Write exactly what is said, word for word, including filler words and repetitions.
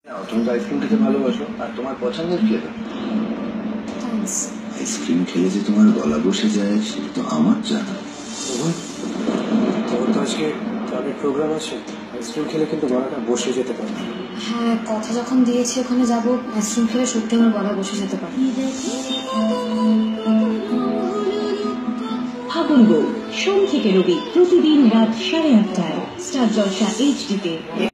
তুমি তো আইসক্রিম খেতে ভালোবাসো, আর তোমার পছন্দের ফ্লেভার। আইসক্রিম খেলে যে তোমার গলা বসে যায় সেটা তো আমার জানা। তোমার তো আজকে ক্লাবের প্রোগ্রাম আছে, আইসক্রিম খেলে কিন্তু গলাটা বসে যেতে পারে। হ্যাঁ, কথা যখন দিয়েছি ওখানে যাবো, আইসক্রিম খেলে সত্যি আমার গলা বসে যেতে পারে। ফাগুন গো সোম থেকে রবি প্রতিদিন রাত সাড়ে আটটায় স্টার জলসা এইচডিতে।